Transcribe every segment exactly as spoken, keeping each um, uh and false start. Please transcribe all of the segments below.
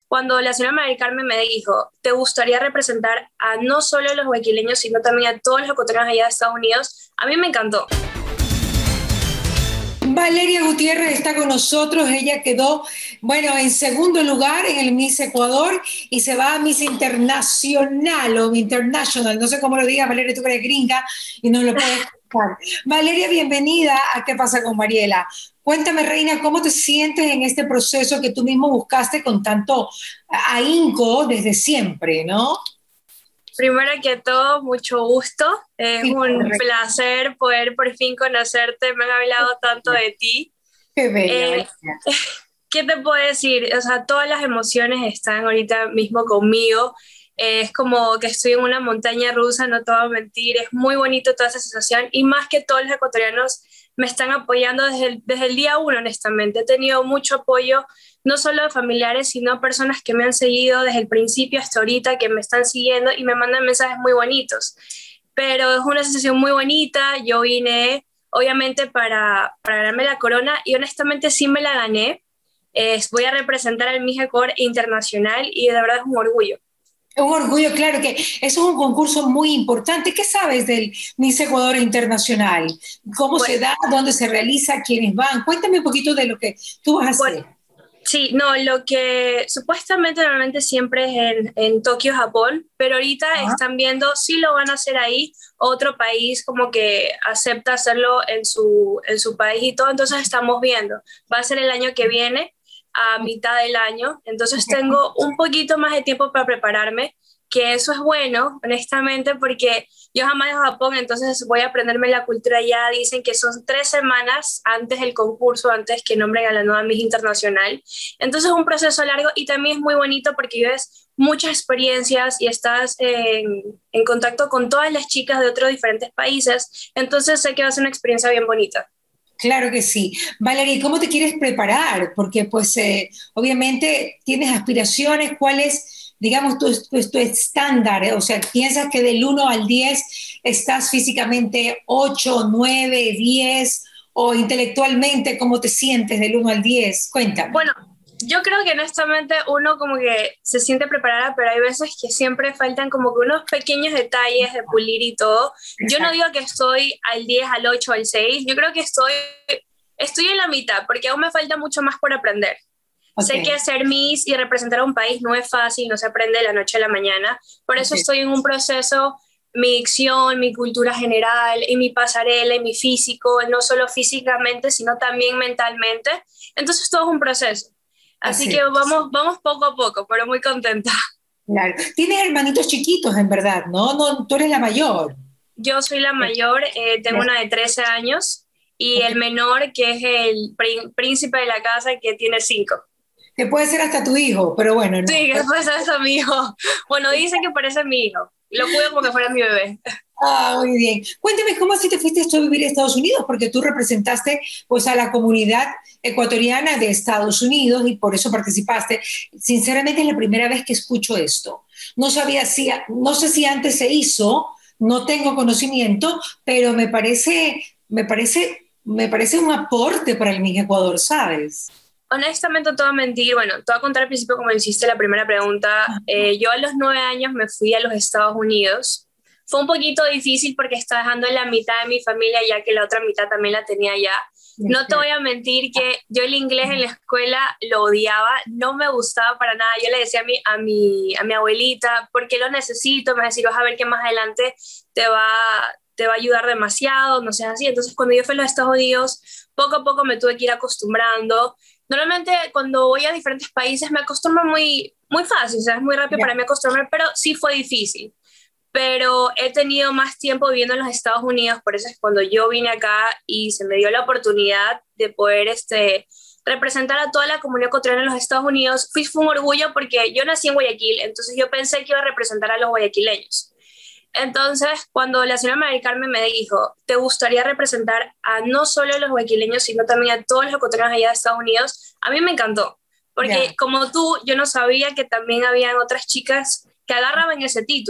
cuando la señora María del Carmen me dijo, ¿te gustaría representar a no solo a los guayaquileños, sino también a todos los ecuatorianos allá de Estados Unidos? A mí me encantó. Valeria Gutiérrez está con nosotros, ella quedó, bueno, en segundo lugar en el Miss Ecuador y se va a Miss Internacional o International, no sé cómo lo digas, Valeria, tú que eres gringa y no lo puedes explicar. Valeria, bienvenida a ¿Qué pasa con Mariela? Cuéntame, Reina, ¿cómo te sientes en este proceso que tú mismo buscaste con tanto ahínco desde siempre, ¿no? Primero que todo, mucho gusto. Es Sí, un correcto. placer poder por fin conocerte. Me han hablado tanto de ti. Qué bella, Eh, Valeria. ¿Qué te puedo decir? O sea, todas las emociones están ahorita mismo conmigo. Eh, es como que estoy en una montaña rusa, no te voy a mentir. Es muy bonito toda esa sensación y más que todos los ecuatorianos me están apoyando desde el, desde el día uno, honestamente. He tenido mucho apoyo, no solo de familiares, sino personas que me han seguido desde el principio hasta ahorita, que me están siguiendo y me mandan mensajes muy bonitos. Pero es una sensación muy bonita. Yo vine, obviamente, para, para ganarme la corona y honestamente sí me la gané. Eh, voy a representar al Miss Ecuador Internacional y de verdad es un orgullo. Un orgullo, claro que eso es un concurso muy importante. ¿Qué sabes del Miss Ecuador Internacional? ¿Cómo se Bueno, da? ¿Dónde se realiza? ¿Quiénes van? Cuéntame un poquito de lo que tú vas a bueno, hacer. sí, no, lo que supuestamente normalmente siempre es en, en Tokio, Japón, pero ahorita Ah, están viendo si lo van a hacer ahí, otro país como que acepta hacerlo en su, en su país y todo, entonces estamos viendo. Va a ser el año que viene, a mitad del año, entonces ok. tengo un poquito más de tiempo para prepararme, que eso es bueno, honestamente, porque yo jamás he ido a Japón, entonces voy a aprenderme la cultura ya. Dicen que son tres semanas antes del concurso, antes que nombren a la nueva Miss Internacional. Entonces es un proceso largo y también es muy bonito porque vives muchas experiencias y estás en, en contacto con todas las chicas de otros diferentes países. Entonces sé que va a ser una experiencia bien bonita. Claro que sí. Valeria, ¿y cómo te quieres preparar? Porque pues eh, obviamente tienes aspiraciones. ¿Cuál es, digamos, tu, tu, tu estándar? ¿Eh? O sea, ¿piensas que del uno al diez estás físicamente ocho, nueve, diez o intelectualmente cómo te sientes del uno al diez? Cuéntame. Bueno, yo creo que honestamente uno como que se siente preparada, pero hay veces que siempre faltan como que unos pequeños detalles de pulir y todo. Yo no Exacto. digo que estoy al diez, al ocho, al seis. Yo creo que estoy, estoy en la mitad, porque aún me falta mucho más por aprender. Ok, Sé que ser Miss y representar a un país no es fácil, no se aprende de la noche a la mañana. Por eso ok. estoy en un proceso, mi dicción, mi cultura general, y mi pasarela, y mi físico, no solo físicamente, sino también mentalmente. Entonces todo es un proceso. Así Así que es. vamos, vamos poco a poco, pero muy contenta. Claro. Tienes hermanitos chiquitos, en verdad, ¿no? No, tú eres la mayor. Yo soy la mayor, eh, tengo una de trece años y Ok. el menor que es el prín- príncipe de la casa que tiene cinco. Que puede ser hasta tu hijo, pero bueno, no. Sí, que después es a mi hijo. Bueno, dicen que parece mi hijo. Lo cuido como que fuera mi bebé. Ah, muy bien. Cuéntame, ¿cómo así te fuiste tú a vivir a Estados Unidos? Porque tú representaste pues a la comunidad ecuatoriana de Estados Unidos y por eso participaste. Sinceramente es la primera vez que escucho esto. No sabía si, no sé si antes se hizo, no tengo conocimiento, pero me parece, me parece, me parece un aporte para el Miss Ecuador, ¿sabes? Honestamente, te voy a mentir. Bueno, te voy a contar al principio como hiciste la primera pregunta. Eh, yo a los nueve años me fui a los Estados Unidos. Fue un poquito difícil porque estaba dejando la mitad de mi familia ya que la otra mitad también la tenía allá. No te voy a mentir que yo el inglés en la escuela lo odiaba, no me gustaba para nada. Yo le decía a mi, a mi, a mi abuelita, porque lo necesito, me decía, vas a ver que más adelante te va, te va a ayudar demasiado, no sé así. Entonces, cuando yo fui a los Estados Unidos, poco a poco me tuve que ir acostumbrando. Normalmente cuando voy a diferentes países me acostumbro muy, muy fácil, o sea, es muy rápido Ya, para mí acostumbrar, pero sí fue difícil. Pero he tenido más tiempo viviendo en los Estados Unidos, por eso es cuando yo vine acá y se me dio la oportunidad de poder este, representar a toda la comunidad ecuatoriana en los Estados Unidos. Fui, fue un orgullo porque yo nací en Guayaquil, entonces yo pensé que iba a representar a los guayaquileños. Entonces, cuando la señora María del Carmen me dijo, ¿te gustaría representar a no solo a los guayaquileños, sino también a todos los ecuatorianos allá de Estados Unidos? A mí me encantó, ya. porque como tú, yo no sabía que también habían otras chicas que agarraban ese título.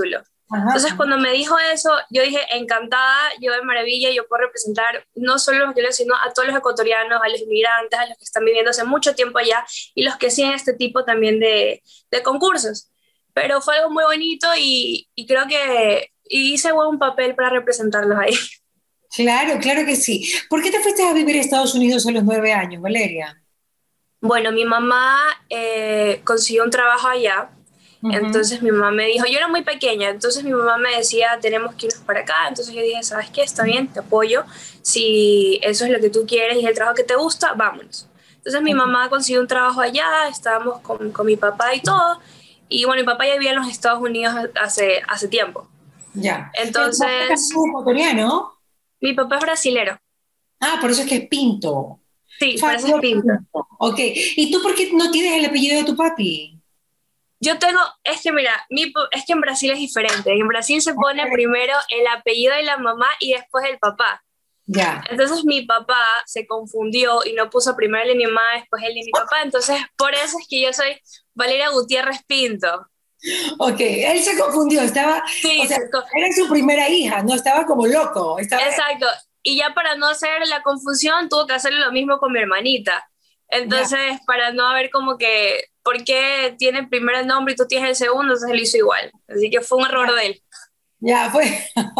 Entonces, Ajá. cuando me dijo eso, yo dije, encantada, yo de maravilla, yo puedo representar no solo a los brasileños, sino a todos los ecuatorianos, a los inmigrantes, a los que están viviendo hace mucho tiempo allá y los que siguen este tipo también de, de concursos. Pero fue algo muy bonito y, y creo que hice buen papel para representarlos ahí. Claro, claro que sí. ¿Por qué te fuiste a vivir a Estados Unidos a los nueve años, Valeria? Bueno, mi mamá eh, consiguió un trabajo allá. Ujú. Entonces mi mamá me dijo, yo era muy pequeña, entonces mi mamá me decía, tenemos que irnos para acá. Entonces yo dije, ¿sabes qué? Está bien, te apoyo. Si eso es lo que tú quieres y es el trabajo que te gusta, vámonos. Entonces mi mamá consiguió un trabajo allá, estábamos con, con mi papá y todo. Y bueno, mi papá ya vivía en los Estados Unidos hace, hace tiempo. Ya. Pero tu papá también Entonces, es ecuatoriano. mi papá es brasilero. Ah, por eso es que es Pinto. Sí, por eso es Fabio pinta. Pinto. Ok. ¿Y tú por qué no tienes el apellido de tu papi? Yo tengo, es que mira, mi, es que en Brasil es diferente. En Brasil se pone primero el apellido de la mamá y después el papá. Ya. Entonces mi papá se confundió y no puso primero el de mi mamá, después el de mi papá. Entonces por eso es que yo soy Valeria Gutiérrez Pinto. Ok, él se confundió, estaba, o Sí, sea, se co- era su primera hija, no estaba como loco, estaba, exacto. Y ya para no hacer la confusión, tuvo que hacer lo mismo con mi hermanita. ya, Entonces, para no haber como que, ¿por qué tiene el primer nombre y tú tienes el segundo? Entonces él hizo igual. Así que fue un error ya, de él. ya fue,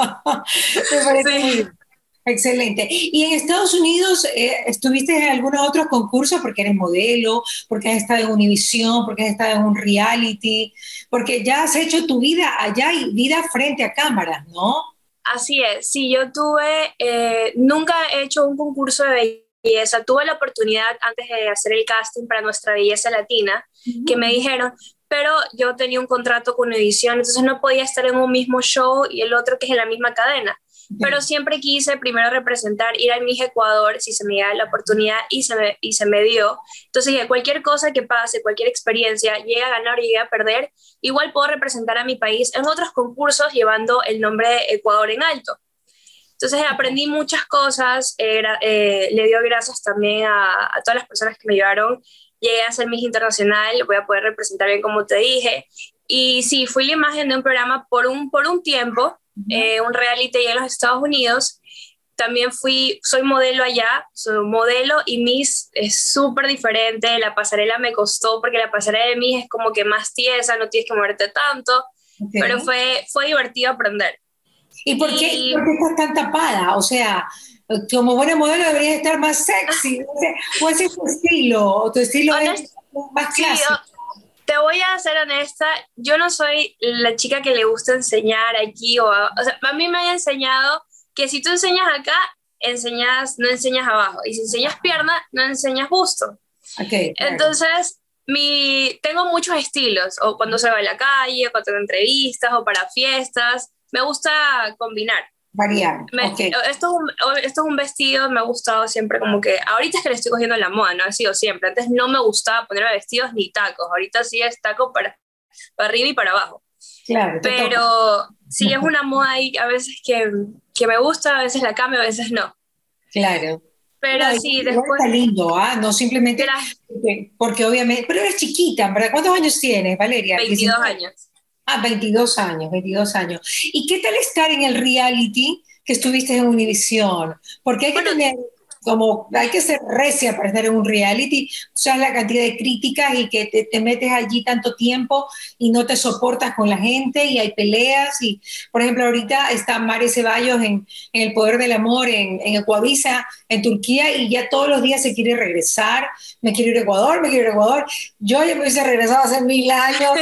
me parece muy Sí. bien, excelente. ¿Y en Estados Unidos eh, estuviste en algunos otros concursos porque eres modelo, porque has estado en Univisión, porque has estado en un reality, porque ya has hecho tu vida allá y vida frente a cámaras, ¿no? Así es, sí, yo tuve, eh, nunca he hecho un concurso de belleza, tuve la oportunidad antes de hacer el casting para Nuestra Belleza Latina, que me Ujú. dijeron, pero yo tenía un contrato con edición, entonces no podía estar en un mismo show y el otro que es en la misma cadena. Pero Ok. siempre quise primero representar, ir al Miss Ecuador si se me diera la oportunidad y se me, y se me dio. Entonces dije, cualquier cosa que pase, cualquier experiencia, llegue a ganar o llegue a perder, igual puedo representar a mi país en otros concursos llevando el nombre de Ecuador en alto. Entonces aprendí muchas cosas, eh, eh, le dio gracias también a, a todas las personas que me ayudaron. Llegué a ser Miss Internacional, voy a poder representar bien como te dije. Y sí, fui la imagen de un programa por un, por un tiempo, Ujú. eh, un reality en los Estados Unidos. También fui, soy modelo allá, soy modelo y Miss es súper diferente. La pasarela me costó porque la pasarela de Miss es como que más tiesa, no tienes que moverte tanto, Ok. pero fue, fue divertido aprender. ¿Y por qué, por Y qué estás tan tapada? O sea, como buena modelo deberías estar más sexy, no sé, o ese es tu estilo, o tu estilo es honest, más sí, clásico. te voy a ser honesta, yo no soy la chica que le gusta enseñar aquí, o, a, o sea, a mí me han enseñado que si tú enseñas acá, enseñas, no enseñas abajo, y si enseñas pierna, no enseñas busto. Ok, claro, Entonces, mi, tengo muchos estilos, o cuando salgo a la calle, o cuando tengo entrevistas, o para fiestas, me gusta combinar. variar, Me, ok, esto, es un, esto es un vestido, me ha gustado siempre como que, ahorita es que le estoy cogiendo la moda, no ha sido siempre, antes no me gustaba ponerme vestidos ni tacos, ahorita sí es taco para, para arriba y para abajo, claro, te toca. pero sí es una moda ahí a veces que, que me gusta, a veces la cambio, a veces no, Claro. No, pero igual, sí, igual después, está lindo, ¿ah? No simplemente gracias, porque, porque obviamente, pero eres chiquita, ¿verdad? ¿Cuántos años tienes, Valeria? veintidós diecinueve. años. Ah, veintidós años, veintidós años. ¿Y qué tal estar en el reality que estuviste en Univisión? Porque hay que Bueno, tener, como, hay que ser recia para estar en un reality, o sea, la cantidad de críticas y que te, te metes allí tanto tiempo y no te soportas con la gente y hay peleas y, por ejemplo, ahorita está Mare Ceballos en, en El Poder del Amor en, en Ecuavisa, en Turquía, y ya todos los días se quiere regresar, me quiero ir a Ecuador, me quiero ir a Ecuador. Yo ya me hubiese regresado hace mil años.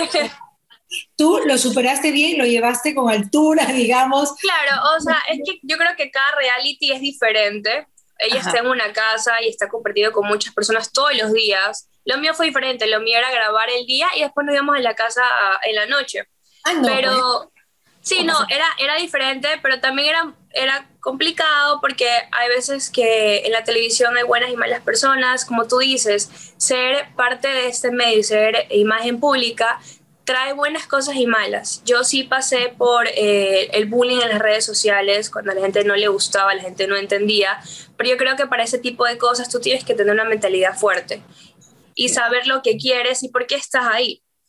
Tú lo superaste bien, lo llevaste con altura, digamos. claro, o sea, es que yo creo que cada reality es diferente. Ella Ajá. está en una casa y está compartido con muchas personas todos los días. Lo mío fue diferente, lo mío era grabar el día y después nos íbamos a la casa a- en la noche. Ah, no, pues Pero sí, no no, pasa era, era diferente, pero también era, era complicado porque hay veces que en la televisión hay buenas y malas personas, como tú dices, ser parte de este medio y ser imagen pública trae buenas cosas y malas. Yo sí pasé por eh, el bullying en las redes sociales, cuando a la gente no le gustaba, la gente no entendía, pero yo creo que para ese tipo de cosas tú tienes que tener una mentalidad fuerte y nada. saber lo que quieres y por qué estás ahí.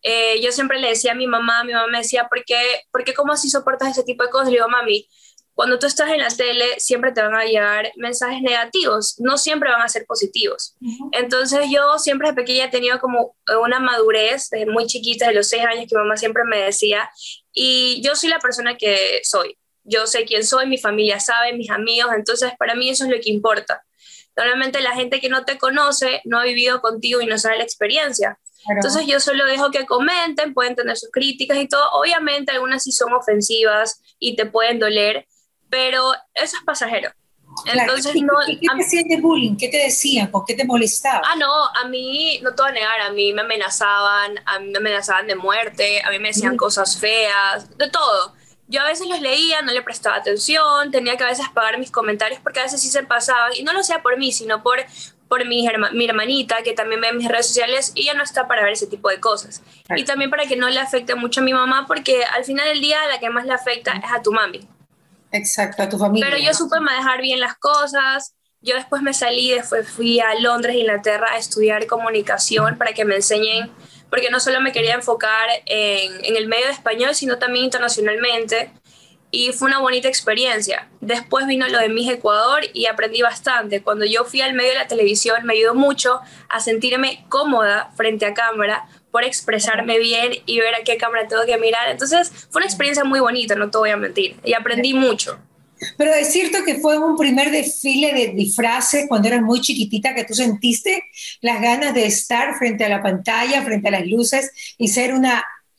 Eh, yo siempre le decía a mi mamá, mi mamá me decía, ¿por qué, ¿por qué cómo así soportas ese tipo de cosas? Le digo, mami, cuando tú estás en la tele siempre te van a llegar mensajes negativos, no siempre van a ser positivos. Ujú. Entonces yo siempre de pequeña he tenido como una madurez, desde muy chiquita, de los seis años que mi mamá siempre me decía, y yo soy la persona que soy. Yo sé quién soy, mi familia sabe, mis amigos, entonces para mí eso es lo que importa. Normalmente la gente que no te conoce no ha vivido contigo y no sabe la experiencia. Claro. Entonces yo solo dejo que comenten, pueden tener sus críticas y todo. Obviamente algunas sí son ofensivas y te pueden doler, pero eso es pasajero. Claro. Entonces ¿Y, no... y qué te A, hacían de bullying? ¿Qué te decían? ¿Por qué te molestaba? ah, no, a mí, no te voy a negar, a mí me amenazaban, a mí me amenazaban de muerte, a mí me decían Sí. cosas feas, de todo. Yo a veces los leía, no le prestaba atención, tenía que a veces pagar mis comentarios porque a veces sí se pasaban, y no lo hacía por mí, sino por, por mi, herma, mi hermanita, que también ve mis redes sociales, y ella no está para ver ese tipo de cosas. Y Claro. también para que no le afecte mucho a mi mamá, porque al final del día la que más le afecta es a tu mami. Exacto, a tu Pero familia, yo ¿no? supe manejar bien las cosas. Yo después me salí, después fui a Londres, Inglaterra, a estudiar comunicación para que me enseñen, porque no solo me quería enfocar en, en el medio de español, sino también internacionalmente. Y fue una bonita experiencia. Después vino lo de Miss Ecuador y aprendí bastante. Cuando yo fui al medio de la televisión me ayudó mucho a sentirme cómoda frente a cámara, por expresarme bien y ver a qué cámara tengo que mirar. Entonces fue una experiencia muy bonita, no te voy a mentir. Y aprendí mucho. Pero es cierto que fue un primer desfile de disfraces cuando eras muy chiquitita que tú sentiste las ganas de estar frente a la pantalla, frente a las luces y ser una...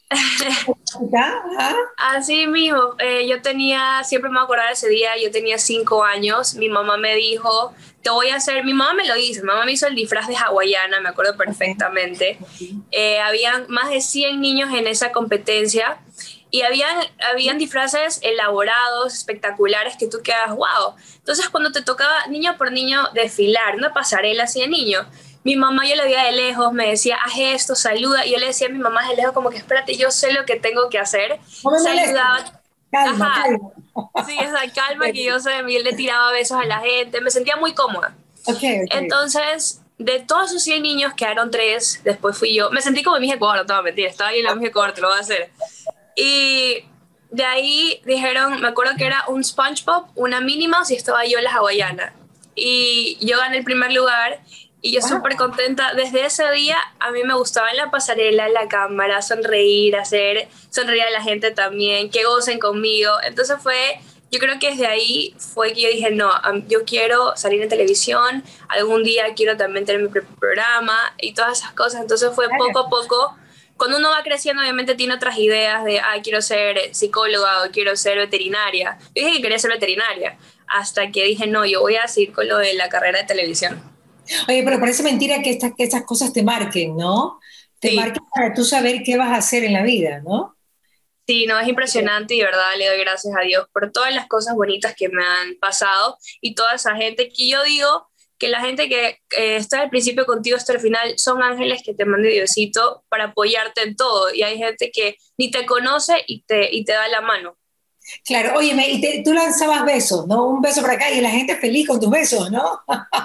¿Ah? Así mismo, eh, yo tenía, siempre me voy a acordar ese día, yo tenía cinco años, mi mamá me dijo, te voy a hacer, mi mamá me lo hizo, mi mamá me hizo el disfraz de hawaiana, me acuerdo Okay. perfectamente. Okay. Eh, habían más de cien niños en esa competencia y habían, habían disfraces elaborados, espectaculares, que tú quedas, wow. Entonces cuando te tocaba niño por niño desfilar, una pasarela así de niño, mi mamá yo la veía de lejos, me decía, haz esto, saluda. Y yo le decía a mi mamá de lejos como que espérate, yo sé lo que tengo que hacer. No me molestes. Saludaba, Calma, ajá, calma. sí, esa calma que yo sé, yo le tiraba besos a la gente, me sentía muy cómoda. Ok, ok. Entonces, de todos esos cien niños quedaron tres, después fui yo. Me sentí como en Miss Ecuador, no te voy a mentir, estaba ahí en la Miss Ecuador, te lo voy a hacer. Y de ahí dijeron, me acuerdo que era un SpongeBob, una Minnie Mouse y estaba yo en la hawaiana. Y yo gané el primer lugar y yo súper Wow. contenta. Desde ese día a mí me gustaba en la pasarela, en la cámara, sonreír, hacer sonreír a la gente también, que gocen conmigo. Entonces fue, yo creo que desde ahí fue que yo dije, no, yo quiero salir en televisión, algún día quiero también tener mi propio programa y todas esas cosas. Entonces fue poco a poco. Cuando uno va creciendo, obviamente tiene otras ideas de, ah, quiero ser psicóloga o quiero ser veterinaria. Yo dije que quería ser veterinaria, hasta que dije, no, yo voy a seguir con lo de la carrera de televisión. Oye, pero parece mentira que, estas, que estas cosas te marquen, ¿no? Te Sí, marquen para tú saber qué vas a hacer en la vida, ¿no? sí, no, es impresionante y de verdad le doy gracias a Dios por todas las cosas bonitas que me han pasado y toda esa gente que yo digo que la gente que eh, está al principio contigo hasta el final son ángeles que te manda Diosito para apoyarte en todo y hay gente que ni te conoce y te, y te da la mano. Claro, oye, y te- tú lanzabas besos, ¿no? Un beso para acá y la gente feliz con tus besos, ¿no?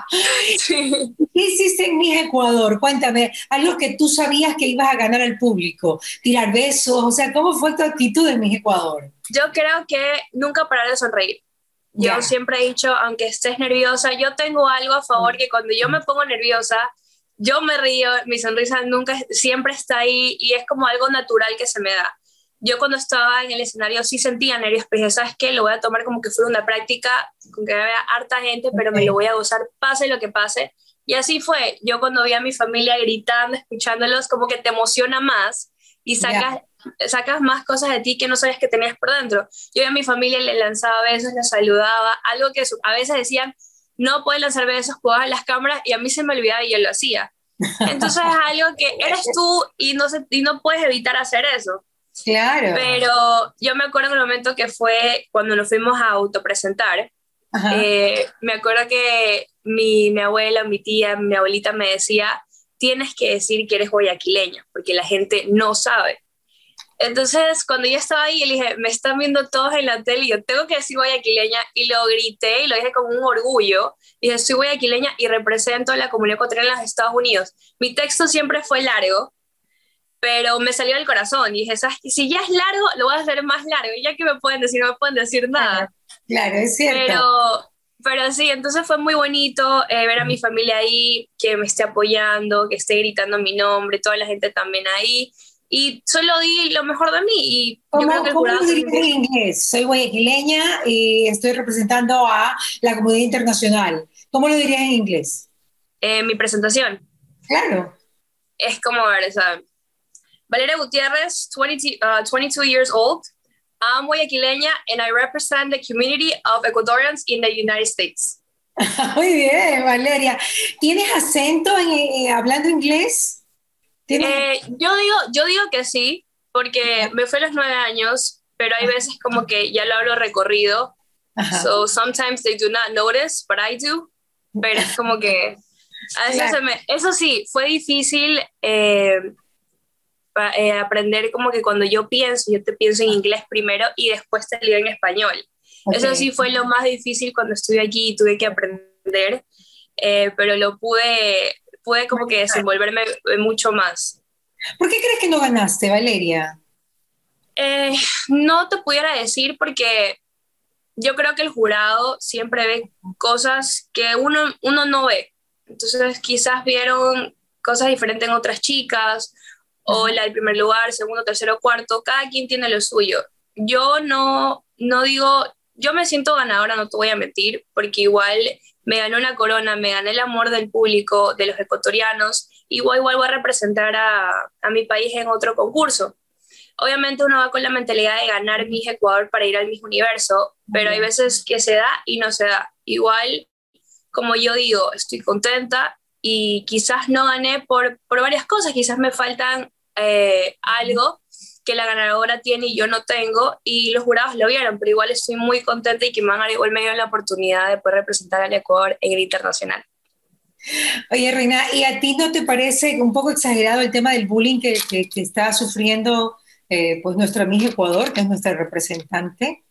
Sí. ¿Qué hiciste en Miss Ecuador? Cuéntame, algo que tú sabías que ibas a ganar al público, tirar besos, o sea, ¿cómo fue tu actitud en Miss Ecuador? Yo creo que nunca parar de sonreír. Yo Ya. siempre he dicho, aunque estés nerviosa, yo tengo algo a favor que cuando yo me pongo nerviosa, yo me río, mi sonrisa nunca, siempre está ahí y es como algo natural que se me da. Yo cuando estaba en el escenario sí sentía nervios, pero dije, ¿sabes qué? Lo voy a tomar como que fuera una práctica, con que vea harta gente, pero me lo Ok. voy a gozar, pase lo que pase. Y así fue. Yo cuando vi a mi familia gritando, escuchándolos, como que te emociona más y Ya. sacas, sacas más cosas de ti que no sabías que tenías por dentro. Yo a mi familia le lanzaba besos, les saludaba, algo que a veces decían, no puedes lanzar besos, jugaban las cámaras y a mí se me olvidaba y yo lo hacía. Entonces es algo que eres tú y no, se, y no puedes evitar hacer eso. Claro. Pero yo me acuerdo en el momento que fue cuando nos fuimos a autopresentar, Ajá. eh, me acuerdo que mi, mi abuela, mi tía, mi abuelita me decía, tienes que decir que eres guayaquileña, porque la gente no sabe. Entonces, cuando yo estaba ahí, le dije, me están viendo todos en la tele y yo tengo que decir guayaquileña y lo grité y lo dije con un orgullo. Y dije, soy guayaquileña y represento a la comunidad ecuatoriana en los Estados Unidos. Mi texto siempre fue largo, pero me salió del corazón y dije, ¿sabes? Si ya es largo, lo voy a hacer más largo, ya que me pueden decir, no me pueden decir Claro, nada. claro, es cierto. Pero, pero sí, entonces fue muy bonito eh, ver a mi familia ahí, que me esté apoyando, que esté gritando mi nombre, toda la gente también ahí. Y solo di lo mejor de mí y yo creo ¿Cómo, que el cómo lo jurado dirías también en vio inglés? Soy guayaquileña y estoy representando a la comunidad internacional. ¿Cómo lo dirías en inglés? eh, mi presentación. Claro. Es como, a ver, o sea, Valeria Gutiérrez, twenty, uh, twenty-two years old. I'm guayaquileña and I represent the community of Ecuadorians in the United States. Muy bien, Valeria. ¿Tienes acento en, eh, hablando inglés? ¿Tienes? Eh, yo digo, yo digo que sí, porque me fue a los nueve años, pero hay veces como que ya lo hablo recorrido. Ajá. So sometimes they do not notice, but I do. Pero es como que a veces Claro. se me... Eso sí, fue difícil eh, pa- eh, aprender como que cuando yo pienso, yo te pienso en inglés primero y después te leo en español. Eso Ok. sí fue lo más difícil cuando estuve aquí y tuve que aprender, eh, pero lo pude, pude como que desenvolverme mucho más. ¿Por qué crees que no ganaste, Valeria? Eh, no te pudiera decir porque yo creo que el jurado siempre ve cosas que uno, uno no ve. Entonces quizás vieron cosas diferentes en otras chicas, o Ajá. la del primer lugar, segundo, tercero, cuarto, cada quien tiene lo suyo. Yo no, no digo, yo me siento ganadora, no te voy a mentir, porque igual me gané una corona, me gané el amor del público, de los ecuatorianos, igual, igual voy a representar a, a mi país en otro concurso. Obviamente uno va con la mentalidad de ganar Miss Ecuador para ir al Miss Universo, Muy pero hay bien. veces que se da y no se da. Igual, como yo digo, estoy contenta y quizás no gané por, por varias cosas, quizás me faltan eh, algo que la ganadora tiene y yo no tengo, y los jurados lo vieron, pero igual estoy muy contenta y que me han igual me dio la oportunidad de poder representar al Ecuador en el internacional. Oye, Reina, ¿y a ti no te parece un poco exagerado el tema del bullying que, que- que está sufriendo eh, pues nuestra amiga Ecuador, que es nuestra representante?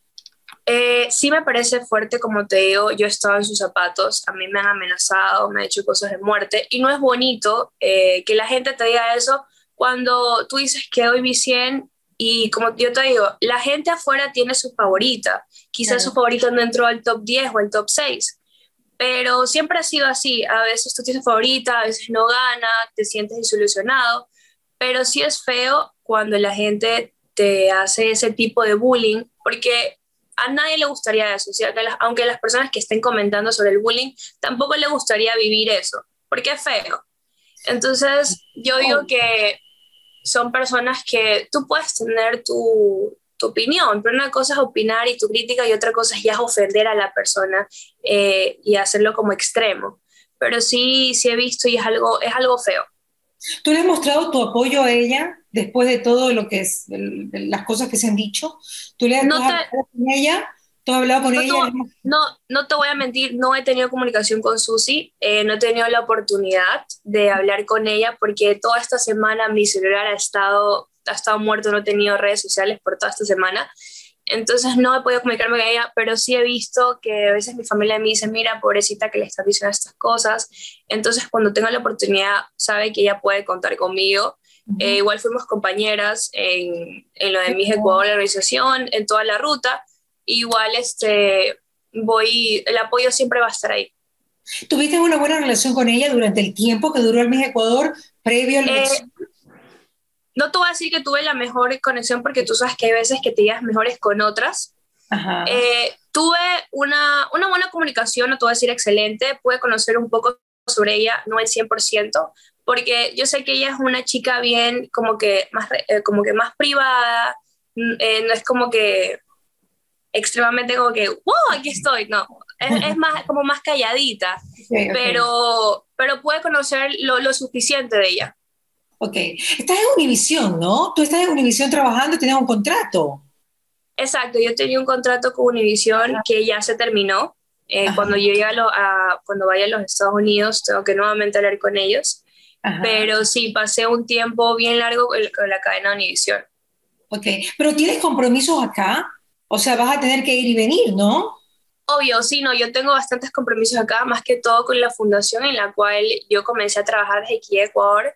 Eh, sí me parece fuerte, como te digo, yo he estado en sus zapatos, a mí me han amenazado, me han hecho cosas de muerte y no es bonito eh, que la gente te diga eso cuando tú dices que hoy vi cien y como yo te digo, la gente afuera tiene su favorita, quizás su Claro. favorita no entró al top diez o al top seis, pero siempre ha sido así, a veces tú tienes favorita, a veces no gana, te sientes desilusionado, pero sí es feo cuando la gente te hace ese tipo de bullying, porque a nadie le gustaría eso, o sea, que las- aunque las personas que estén comentando sobre el bullying tampoco le gustaría vivir eso, porque es feo. Entonces, yo digo Oh, que son personas que tú puedes tener tu, tu opinión, pero una cosa es opinar y tu crítica y otra cosa es ya ofender a la persona eh, y hacerlo como extremo. Pero sí, sí he visto y es algo, es algo feo. ¿tú le has mostrado tu apoyo a ella después de todo lo que es, de las cosas que se han dicho? ¿Tú, le, tú No has te, hablado con ella? ¿Tú has hablado con no, ella? tuvo, no, no te voy a mentir, no he tenido comunicación con Susi, eh, no he tenido la oportunidad de hablar con ella porque toda esta semana mi celular ha estado, ha estado muerto, no he tenido redes sociales por toda esta semana. Entonces no he podido comunicarme con ella, pero sí he visto que a veces mi familia me dice, mira, pobrecita que le están diciendo estas cosas. Entonces cuando tenga la oportunidad, sabe que ella puede contar conmigo. Eh, Ujú. igual fuimos compañeras en, en lo de Qué Miss bueno. Ecuador, la organización, en toda la ruta. Igual este, voy, el apoyo siempre va a estar ahí. ¿Tuviste una buena relación con ella durante el tiempo que duró el Miss Ecuador previo a la Eh, elección? no te voy a decir que tuve la mejor conexión porque tú sabes que hay veces que te llevas mejores con otras. Ajá. Eh, tuve una, una buena comunicación, no te voy a decir excelente, pude conocer un poco sobre ella, no el cien por ciento, porque yo sé que ella es una chica bien como que más, eh, como que más privada, mm, eh, no es como que extremadamente como que, wow, aquí estoy, no, es, es más como más calladita, Ok, ok. pero, pero pude conocer lo, lo suficiente de ella. Ok. Estás en Univisión, ¿no? Tú estás en Univisión trabajando, tienes un contrato. Exacto, yo tenía un contrato con Univision que ya se terminó. Eh, Ajá, cuando yo llegue a, lo- a- cuando vaya a los Estados Unidos, tengo que nuevamente hablar con ellos. ajá. Pero sí, pasé un tiempo bien largo con, con la cadena Univision. Ok. Pero tienes compromisos acá. O sea, vas a tener que ir y venir, ¿no? Obvio, sí, no, yo tengo bastantes compromisos acá, más que todo con la fundación en la cual yo comencé a trabajar desde aquí de Ecuador.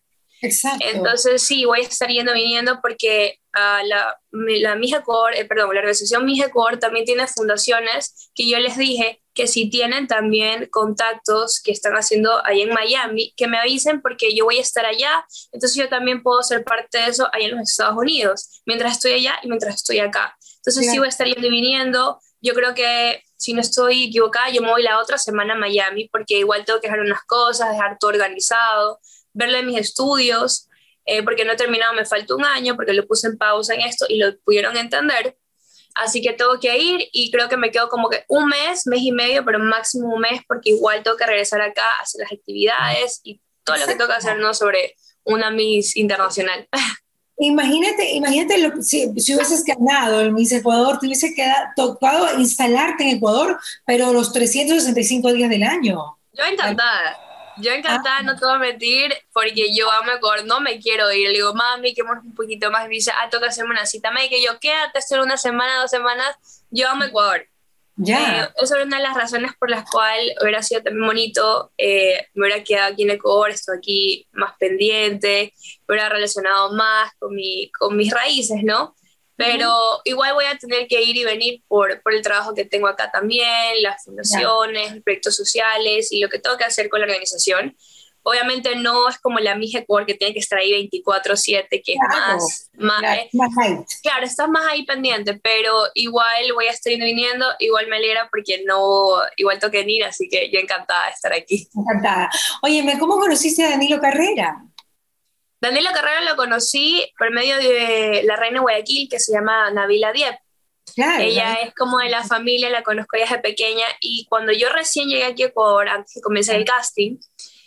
Exacto. Entonces sí, voy a estar yendo viniendo porque uh, la, mi- la Mija Ecuador, eh, perdón, la organización Mija Ecuador también tiene fundaciones que yo les dije que si tienen también contactos que están haciendo ahí en Miami, que me avisen porque yo voy a estar allá, entonces yo también puedo ser parte de eso allá en los Estados Unidos, mientras estoy allá y mientras estoy acá. Entonces sí Claro. voy a estar yendo y viniendo. Yo creo que si no estoy equivocada, yo me voy la otra semana a Miami porque igual tengo que dejar unas cosas, dejar todo organizado, verle mis estudios, eh, porque no he terminado, me falta un año, porque lo puse en pausa en esto y lo pudieron entender. Así que tengo que ir y creo que me quedo como que un mes, mes y medio, pero máximo un mes, porque igual tengo que regresar acá a hacer las actividades y todo lo que tengo que hacer, Exacto. ¿no? Sobre una Miss internacional. Imagínate, imagínate lo- si, si hubieses ganado el Miss Ecuador, te hubiese quedado, tocado instalarte en Ecuador, pero los trescientos sesenta y cinco días del año. Yo ¿Vale? encantada, yo Ah, encantada, no te voy a mentir, porque yo amo Ecuador, no me quiero ir. Le digo, mami, quedémonos un poquito más. Me dice, ah, toca hacerme una cita. Me que yo, quédate, hacer una semana, dos semanas. Yo amo Ecuador. Eh, ya, esa era una de las razones por las cuales hubiera sido también bonito, eh, me hubiera quedado aquí en Ecuador, estoy aquí más pendiente, me hubiera relacionado más con, mi, con mis raíces, ¿no? Pero ujú, igual voy a tener que ir y venir por, por el trabajo que tengo acá también, las ya, fundaciones, proyectos sociales y lo que tengo que hacer con la organización. Obviamente no es como la Mija Ecuador que tiene que estar ahí veinticuatro siete, que es claro, más, más, claro, eh, más light, claro, estás más ahí pendiente, pero igual voy a estar yendo y viniendo, igual me alegra porque no, igual tengo que venir, así que yo encantada de estar aquí. encantada. Óyeme, ¿cómo conociste a Danilo Carrera? Danilo Carrera lo conocí por medio de la reina de Guayaquil, que se llama Nabila Diep. Claro, Ella David. es como de la familia, la conozco desde pequeña, y cuando yo recién llegué aquí a Ecuador, antes que comience el casting,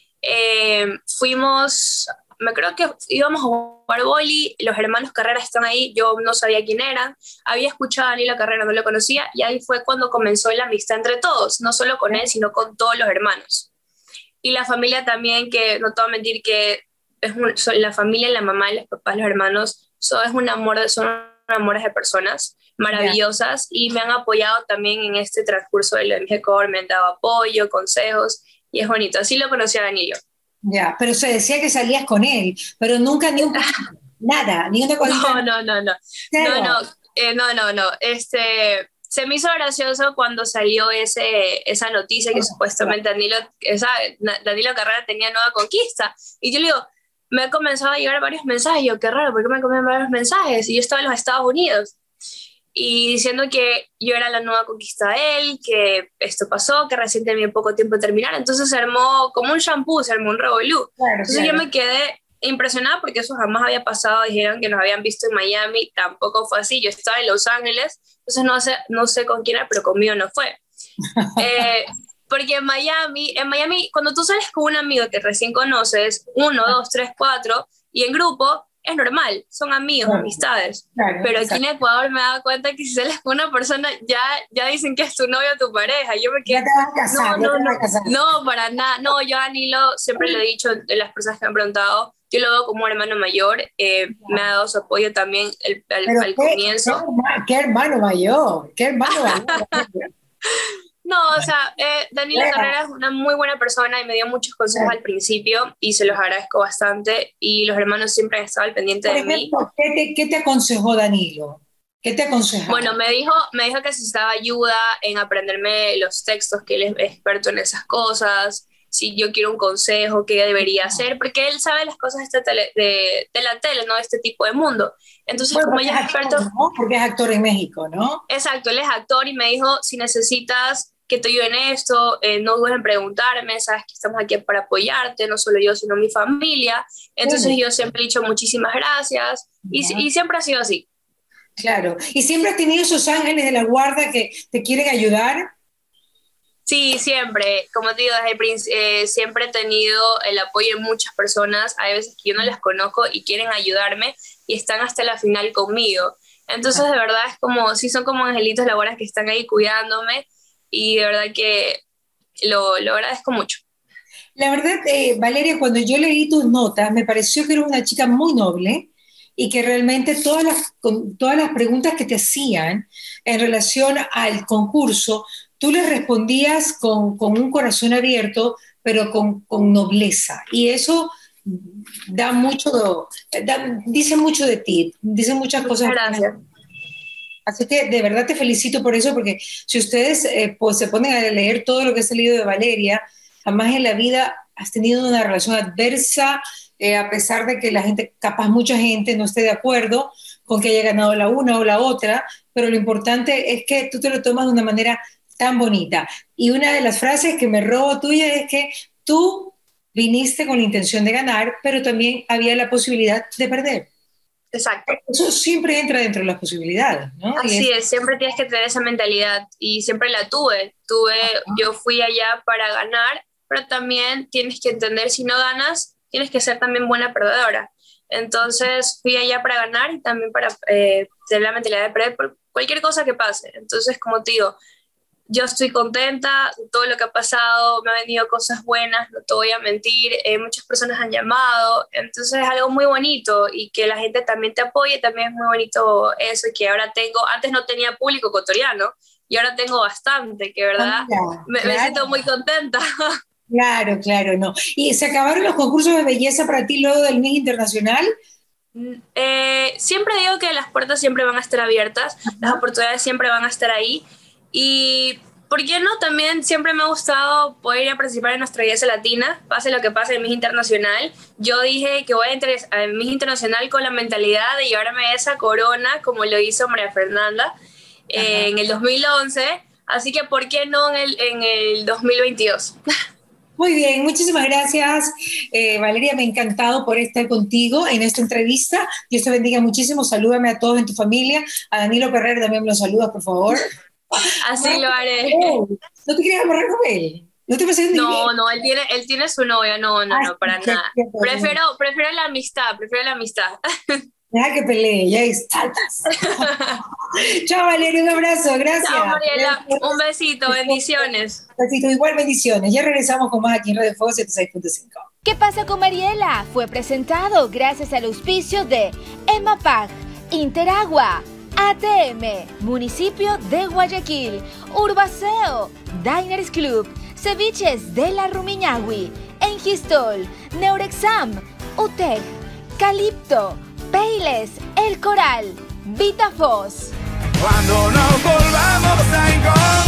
eh, fuimos, me creo que íbamos a jugar boli, los hermanos Carrera están ahí, yo no sabía quién eran, había escuchado a Danilo Carrera, no lo conocía, y ahí fue cuando comenzó la amistad entre todos, no solo con él, sino con todos los hermanos. Y la familia también, que no te voy a mentir que es un, son la familia, la mamá, los papás, los hermanos, son, es un amor, de- son amores de personas Ya, maravillosas y me han apoyado también en este transcurso de la M G Core, me han dado apoyo, consejos y es bonito. Así lo conocí a Danilo. ya, pero se decía que salías con él, pero nunca ni un poquito, nada, ni una cosita, No, no, no, no, no, no, cero. eh, no, no, no. Este, se me hizo gracioso cuando salió ese, esa noticia que supuestamente Danilo, esa, Danilo Carrera tenía nueva conquista. Y yo le digo, me ha comenzado a llegar varios mensajes. Y yo, qué raro, ¿por qué me comen varios mensajes? Y yo estaba en los Estados Unidos. Y diciendo que yo era la nueva conquista de él, que esto pasó, que recién tenía poco tiempo de terminar. Entonces se armó como un shampoo, se armó un revolú. Claro, Entonces yo claro. me quedé impresionada porque eso jamás había pasado. Dijeron que nos habían visto en Miami, tampoco fue así. Yo estaba en Los Ángeles, entonces no sé, no sé con quién era, pero conmigo no fue. Eh, porque en Miami, en Miami, cuando tú sales con un amigo que recién conoces, uno, dos, tres, cuatro, y en grupo, es normal, son amigos, Claro, amistades. claro, Pero aquí en exacto. Ecuador me he dado cuenta que si sales con una persona, ya, ya dicen que es tu novio o tu pareja. Yo me Ya quedé, te vas a casar, no, ya te no, vas no, a casar. no, para nada. No, yo a Danilo siempre lo he dicho, de las personas que me han preguntado, yo lo veo como un hermano mayor, eh, me ha dado su apoyo también el- al, Pero al qué, qué, comienzo. herma- qué hermano mayor, qué hermano mayor. No, o sea, eh, Danilo Vea, Carrera es una muy buena persona y me dio muchos consejos vea. al principio y se los agradezco bastante y los hermanos siempre han estado al pendiente Por de mí. ejemplo, ¿qué te, qué te aconsejó Danilo? ¿Qué te Bueno, aconsejaba? me dijo, me dijo que necesitaba ayuda en aprenderme los textos, que él es experto en esas cosas, si yo quiero un consejo, qué debería hacer, porque él sabe las cosas de, esta tele- de, de la tele, ¿no? De este tipo de mundo. Entonces, Bueno, como porque ella es es actor, experto. ¿no? Porque es actor en México, ¿no? Exacto, él es actor y me dijo, si necesitas que te ayude en esto, eh, no dudes en preguntarme, sabes que estamos aquí para apoyarte, no solo yo, sino mi familia. Entonces Bueno, yo siempre he dicho muchísimas gracias y, ya, y siempre ha sido así. claro. ¿Y siempre has tenido esos ángeles de la guarda que te quieren ayudar? Sí, siempre, como te digo, desde el princi- eh, siempre he tenido el apoyo de muchas personas, hay veces que yo no las conozco y quieren ayudarme y están hasta la final conmigo. Entonces, de verdad, es como, sí son como angelitos laborales que están ahí cuidándome y de verdad que lo, lo agradezco mucho. La verdad, eh, Valeria, cuando yo leí tus notas, me pareció que eres una chica muy noble y que realmente todas las, con todas las preguntas que te hacían en relación al concurso, tú les respondías con, con un corazón abierto, pero con, con nobleza. Y eso da mucho, da, dice mucho de ti, dice muchas cosas. Gracias. Así que de verdad te felicito por eso, porque si ustedes eh, pues, se ponen a leer todo lo que ha salido de Valeria, jamás en la vida has tenido una relación adversa, eh, a pesar de que la gente, capaz mucha gente no esté de acuerdo con que haya ganado la una o la otra, pero lo importante es que tú te lo tomas de una manera tan bonita. Y una de las frases que me robo tuya es que tú viniste con la intención de ganar, pero también había la posibilidad de perder. Exacto. Eso siempre entra dentro de las posibilidades, ¿no? Así es, es, siempre tienes que tener esa mentalidad y siempre la tuve. Tuve, uh-huh. Yo fui allá para ganar, pero también tienes que entender, si no ganas, tienes que ser también buena perdedora. Entonces fui allá para ganar y también para eh, tener la mentalidad de perder por cualquier cosa que pase. Entonces, como te digo, yo estoy contenta de todo lo que ha pasado, me han venido cosas buenas, no te voy a mentir, eh, muchas personas han llamado, entonces es algo muy bonito y que la gente también te apoye, también es muy bonito eso, y que ahora tengo, antes no tenía público ecuatoriano y ahora tengo bastante, que verdad ah, me, claro. me siento muy contenta. Claro, claro, no. ¿Y se acabaron los concursos de belleza para ti luego del Miss Internacional? Eh, siempre digo que las puertas siempre van a estar abiertas, uh-huh. las oportunidades siempre van a estar ahí. Y, ¿por qué no? También siempre me ha gustado poder ir a participar en nuestra belleza latina, pase lo que pase en Miss Internacional. Yo dije que voy a entrar en Miss Internacional con la mentalidad de llevarme esa corona, como lo hizo María Fernanda eh, en el dos mil once. Así que, ¿por qué no en el, en el dos mil veintidós? Muy bien, muchísimas gracias, eh, Valeria, me ha encantado por estar contigo en esta entrevista. Dios te bendiga muchísimo, salúdame a todos en tu familia, a Danilo Ferrer también me lo saludas, por favor. Así no, lo haré. ¿No te quieres amarrar con él? ¿No te parece No, bien? no, él tiene, él tiene su novia, no, no, Ay, no, para qué, nada. Qué prefiero, prefiero la amistad, prefiero la amistad. Deja que pelee, ya saltas. Chao, Valeria, un abrazo, gracias. Chao, Mariela, un besito, bendiciones. Un besito, igual bendiciones. Ya regresamos con más aquí en Radio Fuego ciento seis punto cinco. ¿Qué pasa con Mariela? Fue presentado gracias al auspicio de EMAPAC, Interagua, A T M, Municipio de Guayaquil, Urbaceo, Diners Club, Ceviches de la Rumiñahui, Engistol, Neurexam, U T E C, Calipto, Peiles, El Coral, Vitafos. Cuando nos volvamos a encontrar.